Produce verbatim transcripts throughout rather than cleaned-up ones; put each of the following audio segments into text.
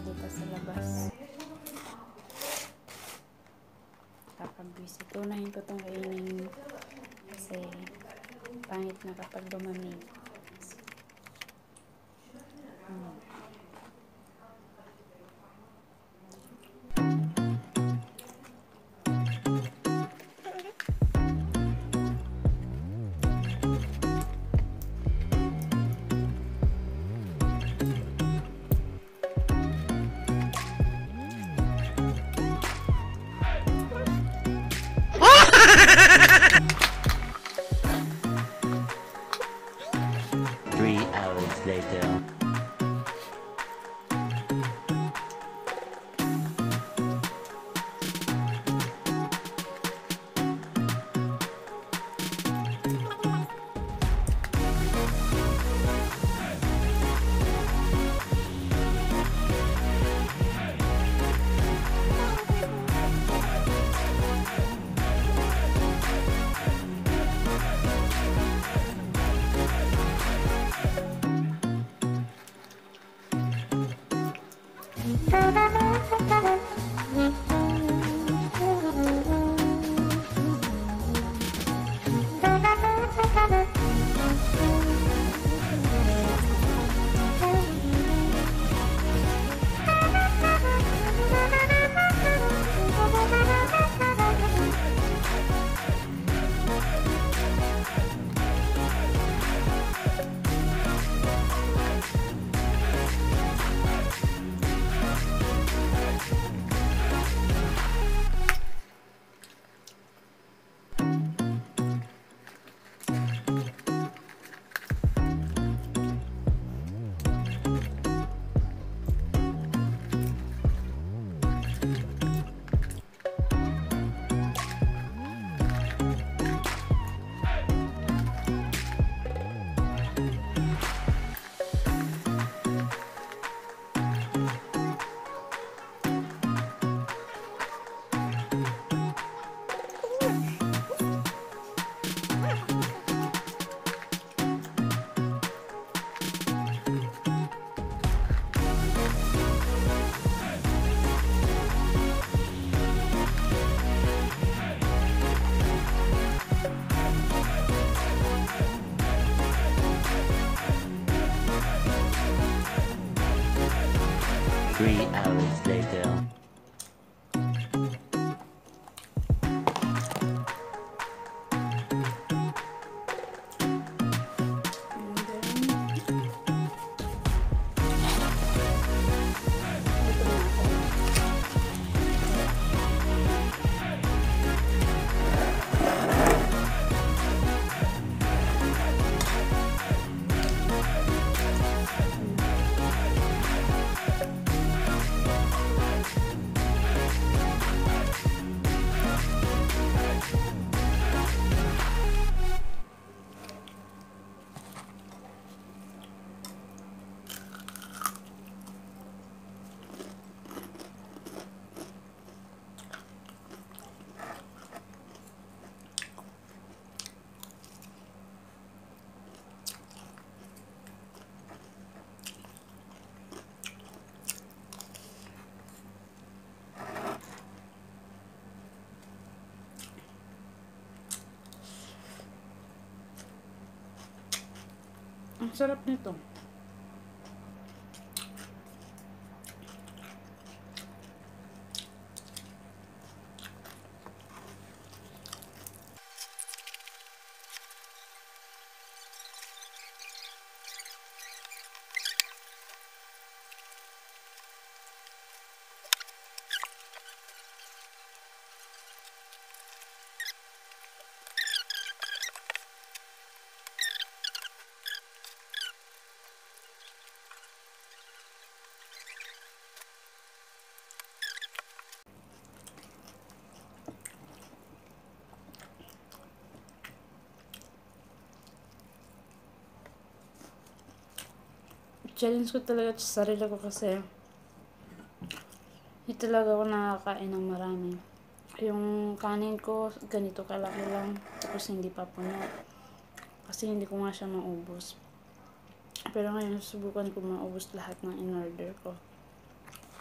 dito sa labas. Kakabwisit. Unahin ko itong kainin kasi pangit na kapag lumamig. Hmm. Three hours later. Three hours later. Ang sarap nito. Challenge ko talaga sa sarili ko kasi hindi talaga ako nakakain ng marami. Yung kanin ko, ganito kalaki lang. Tapos hindi pa puno. Kasi hindi ko nga siya maubos. Pero ngayon, subukan ko maubos lahat ng in-order ko.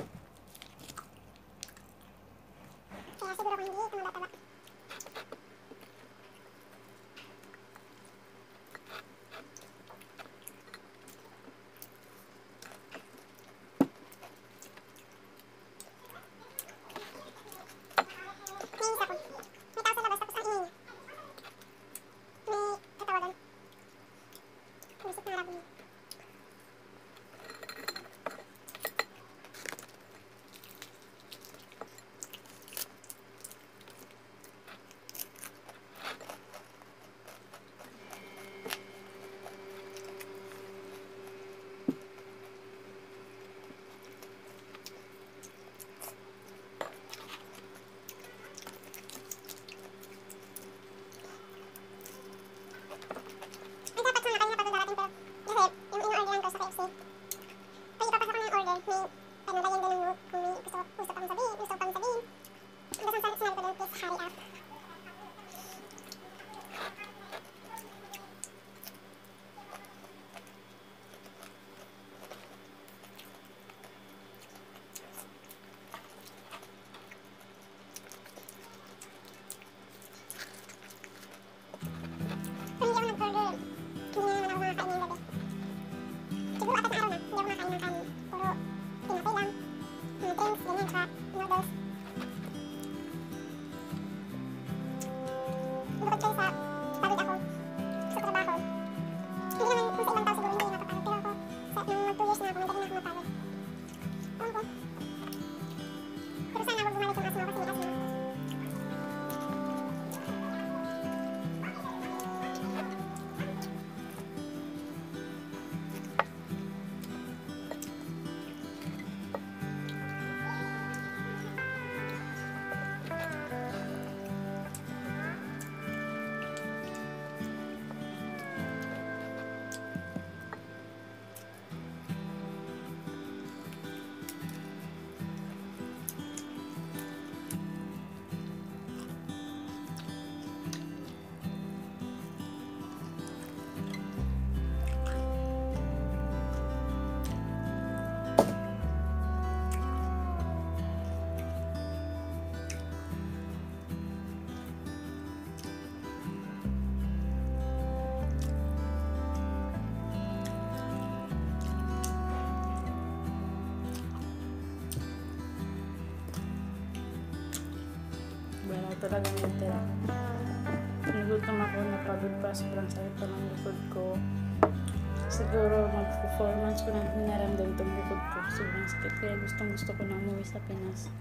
Wala talagang natira. Nagutom ako, napagod pa, sobrang sakit pa ng likod ko. Siguro mag-four months ko na hinaramdam itong likod ko. Sobrang sakit, kaya gustong gusto ko na umuwi sa Pinas.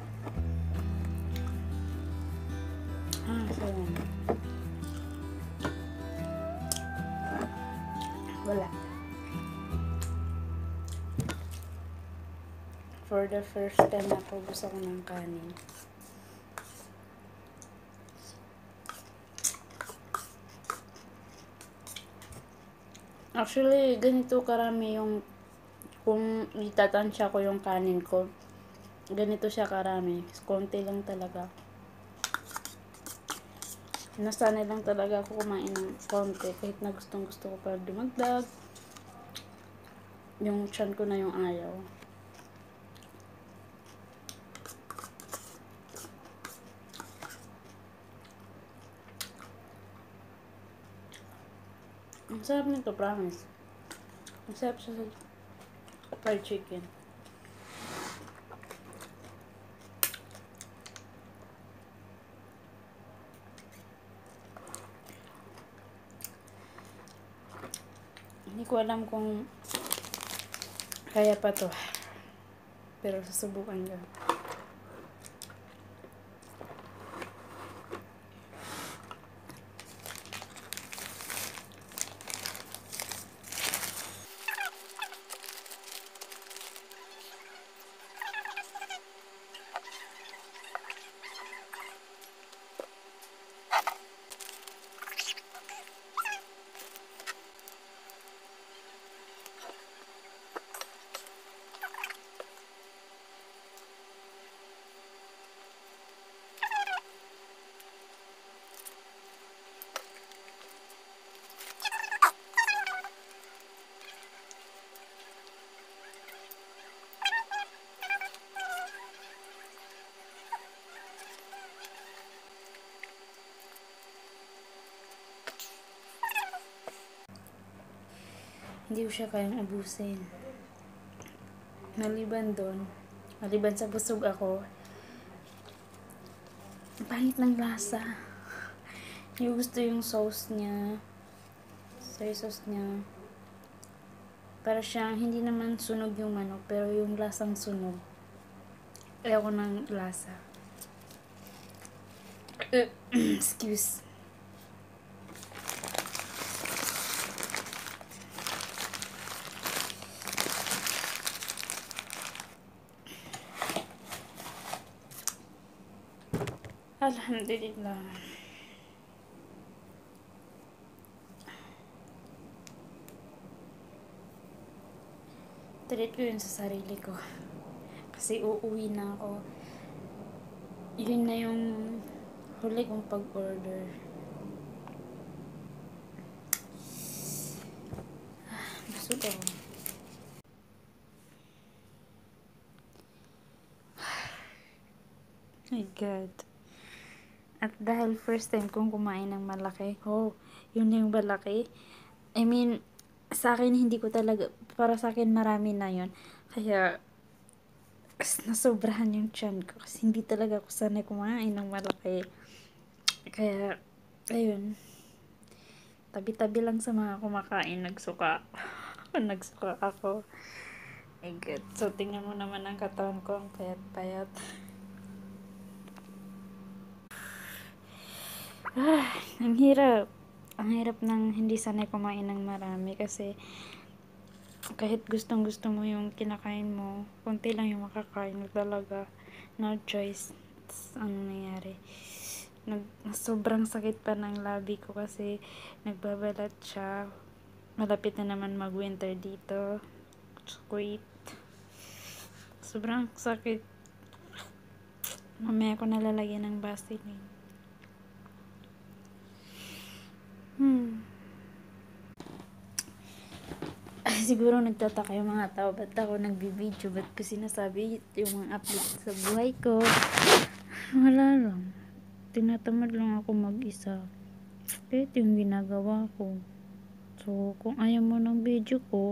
Ah, so yan. Wala. For the first time na po gusto ko ng kanin. Actually, ganito karami yung, kung itatansya ko yung kanin ko, ganito siya karami. Konti lang talaga. Nasanay lang talaga ako kumain ng konti, kahit na gustong gusto ko pa dumagdag. Yung tiyan ko na yung ayaw. Ang sarap nito, promise. Ang sarap siya sa fried chicken. Hindi ko alam kung kaya pa to. Pero susubukan ko. Hindi ko siya kayang ubusin. Maliban doon, maliban sa busog ako, ang pangit ng lasa. Yung gusto yung sauce niya, soy sauce niya. Para siyang, hindi naman sunog yung manok, pero yung lasang sunog. Ayaw ko ng lasa. Excuse. Alhamdulillah. Treat ko yun sa sarili ko. Kasi uuwi na ako. Yun na yung huli kong pag-order. Busog ako. My God. At dahil first time kong kumain ng malaki, oh, yun yung malaki. I mean, sa akin hindi ko talaga, para sa akin marami na yun. Kaya, as nasobrahan yung tiyan ko kasi hindi talaga ako sanay kumain ng malaki. Kaya, ayun. Tabi-tabi lang sa mga kumakain, nagsuka. Nagsuka ako. My God. So, tingnan mo naman ang katawan ko, ang payat-payat. Ah, ang hirap. Ang hirap ng hindi sanay kumain ng marami kasi kahit gustong gusto mo yung kinakain mo, konti lang yung makakain mo talaga. No choice. Tas, ano nangyari? Nag, sobrang sakit pa ng labi ko kasi nagbabalat siya. Malapit na naman mag-winter dito. Squid. Sobrang sakit. Mamaya ko nalalagyan ng Vaseline. Hmm. Ay, siguro nagtataka yung mga tao, ba't ako nagbibideo, ba't ko sinasabi yung mga update sa buhay ko. Wala lang. Tinatamad lang ako mag-isa. Kaya ito yung ginagawa ko. So, kung ayaw mo ng video ko,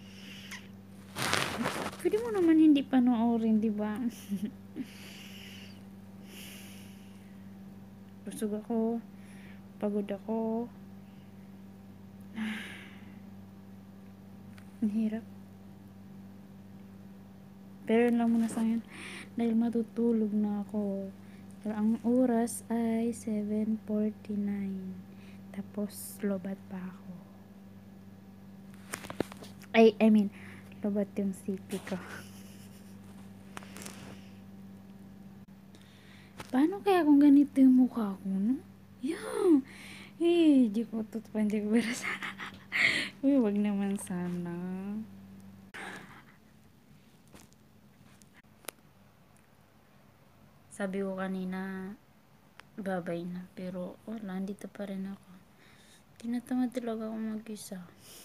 pwede mo naman hindi panoorin, di ba? Busog ako. Pagod ako. Ang hirap. Pero lang muna sa akin dahil matutulog na ako. Pero ang oras ay seven forty-nine. Tapos lobat pa ako. Ay, I mean, lobat yung sipi ko. Paano kaya kung ganito yung mukha ko, no? Yeah. Eh, di ko tutupan, di ko berasa. Uy, wag naman sana. Sabi ko kanina, babay na. Pero, wala, dito pa rin ako. Tinatamad talaga ako mag-isa.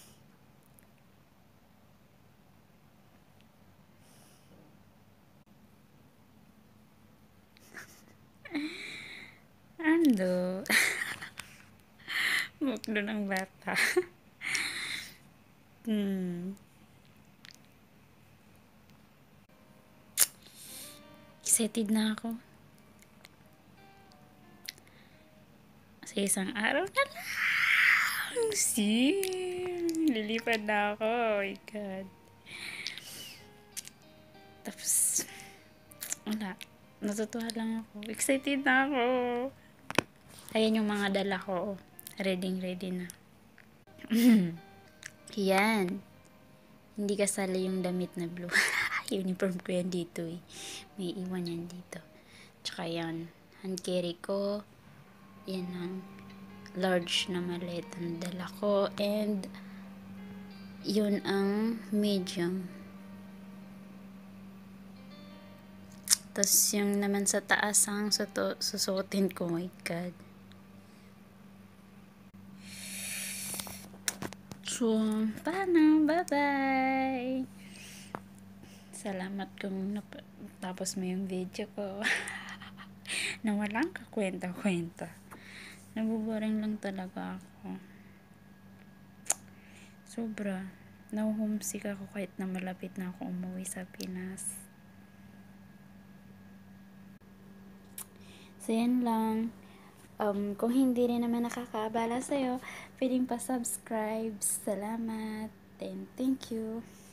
Ando. Muklo ng bata. Hmm. Excited na ako. Sa isang araw na lang. See? Lilipad na ako. Oh my God. Tapos, wala. Natutuwa lang ako. Excited na ako. Ayan yung mga dala ko. Ready, ready na. Yan. Hindi kasali yung damit na blue. Uniform ko yan dito eh. May iwan yan dito. Tsaka yan. Hand carry ko. Yan ang large na maliit ang dala ko. And yun ang medium. Tapos yung naman sa taas ang suto, susuotin ko. Oh my God. So, paano? Bye-bye! Salamat kung nap- tapos mo yung video ko. Na walang kakwenta-kwenta. Nabuboring lang talaga ako. Sobra. Nahuhumsik ako kahit na malapit na ako umuwi sa Pinas. So, yan lang. Um, kung hindi rin naman nakakaabala sa'yo, pwedeng pa-subscribe. Salamat. And thank you.